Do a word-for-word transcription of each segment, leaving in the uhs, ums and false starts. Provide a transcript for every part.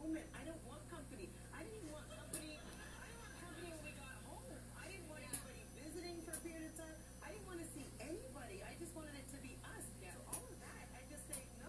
moment. I don't want company. I didn't even want company. I didn't want company when we got home. I didn't want anybody visiting for a period of time. I didn't want to see anybody. I just wanted it to be us. Yeah. So all of that, I just say no.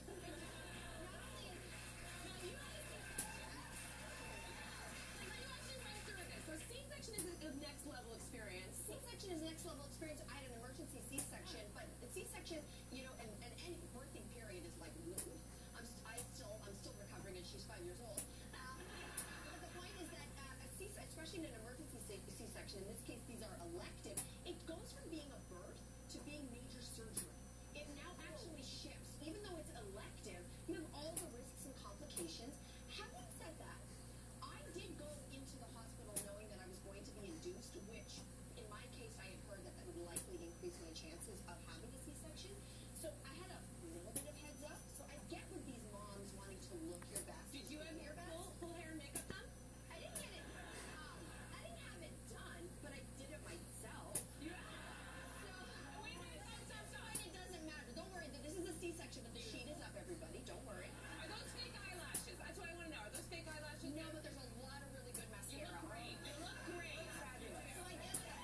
So C-section is a next level experience. C-section is a next level experience. I had an emergency C-section, but the C-section, you know, and, and any birthing period is like, I'm, I still, I'm still recovering, and she's five years old. Um, but the point is that uh, a C, especially in an emergency C-section, in this case, these are elective. It goes from being a birth to being major surgery. It now actually shifts, even though it's elective. You have all the risks and complications. Having said that, I did go into the hospital knowing that I was going to be induced, which, in my case, I had heard that that would likely increase my chances of having a C-section. So I had a little bit of heads up. So I get with these moms wanting to look your best. Did you have your full, full hair and makeup done? I didn't get it. Um, I didn't have it done, but I did it myself. Yeah. So Wait, wait, stop, stop, stop. it doesn't matter. Don't worry. This is a C-section, but the sheet is up. Everybody, don't worry. Are those fake eyelashes? That's what I want to know. Are those fake eyelashes? No, but there's a lot of really good mascara. You look great. You look great. Fabulous. So I get that.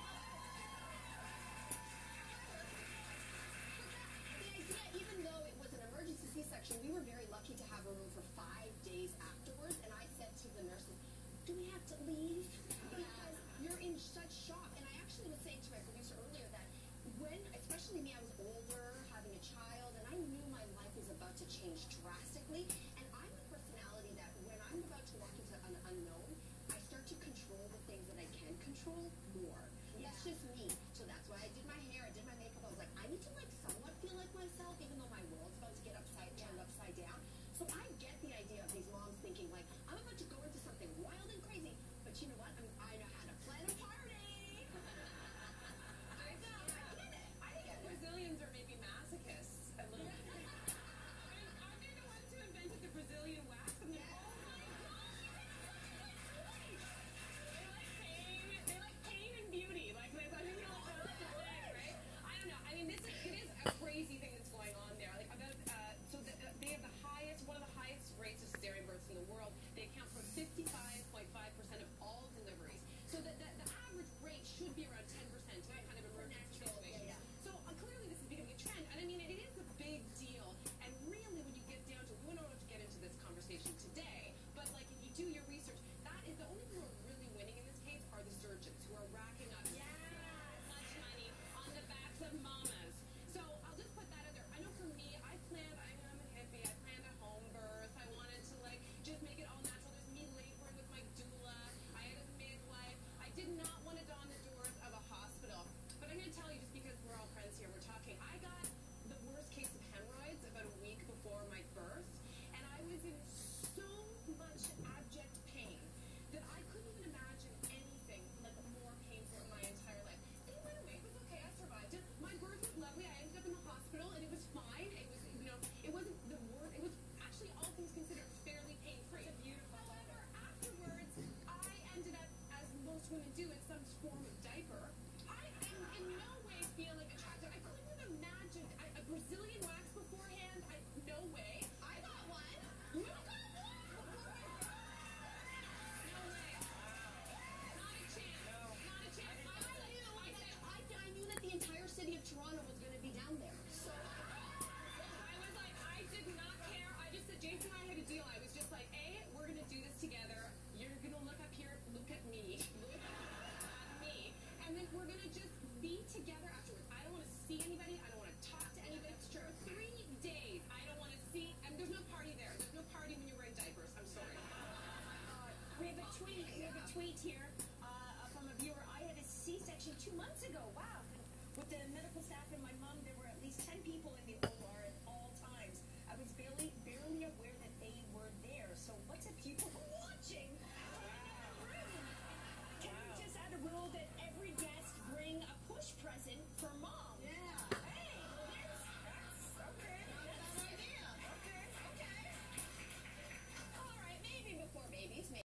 The idea, even though it was an emergency C-section, we were very lucky to have a room for five days afterwards. And I said to the nurses, do we have to leave? Because you're in such shock. And I actually was saying to my producer earlier that when, especially me, I was older, having a child, and I knew my life was about to change drastically. And I'm a personality that when I'm about to walk into an unknown, I start to control the things that I can control more. Yeah. That's just me. So that's why I did my hair, I did my makeup. I was like, I need to like somewhat feel like myself, even though my world's about to get upside turned upside down. So I get the idea of these moms thinking like, I'm about to go into something wild and crazy, but you know what? I'm, I know how to plan a party. I know. I get it. I get it. Brazilians are maybe masochists a little bit. I mean, are they the ones who invented the Brazilian wax? And they're, oh my gosh, they like pain. They like pain and beauty. Like, they, I think they'll tell us the way, right? I don't know. I mean, this is, it is a crazy thing that's going on there. Like, about, uh, so the, uh, they have the highest, one of the highest rates of cesarean births in the world. They account for fifty-five point five percent of all deliveries. So the, the, the average rate should be around ten percent in kind of emergency situations. Yeah, yeah. So uh, clearly this is becoming a trend. And I mean, it is a big deal. And really, when you get down to, we don't have to get into this conversation today, but like if you do your research, that is the only people who are really winning in this case are the surgeons who are racking up so much money on the backs of mamas. So I'll just put that out there. I know for me, I planned, I mean, I'm a hippie, I planned a home birth. I wanted to like just make it all natural. There's me laboring with my doula. I had a midwife. I did not want to don the doors of a hospital. But I'm going to tell you, just because we're all friends here, we're talking, I got the worst case of hemorrhoids about a week before my birth, and I was in so much abject pain that I couldn't even imagine anything like more painful in my entire life. It went away. It was okay. I survived it. My birth was lovely. I ended up in the hospital, and it was fine. It was, you know, it wasn't the worst. It was actually, all things considered, fairly pain-free. It's a beautiful However, afterwards, I ended up, as most women do, in some form of diaper. I am in no way feeling attractive. I couldn't have imagined a, a Brazilian wax beforehand. I no way. I got one. You got one before my birth? No way. Not a chance. Not a chance. I, I was knew, like, I I, said, I, I knew that the entire city of Toronto was going to be down there. So I was like, I did not care. I just said, Jason and I had a deal. I was just like, A, we're going to do this together. You're going to look up here, look at me. Look at me. And then we're going to just be together afterwards. I don't want to see anybody. I don't want to talk to anybody. It's true. Three days. I don't want to see. And there's no party there. There's no party when you're wearing diapers. I'm sorry. We have a tweet. We have a tweet here uh, from a viewer. I had a C-section two months ago. Wow. With the medical staff and my mom, there were at least ten people in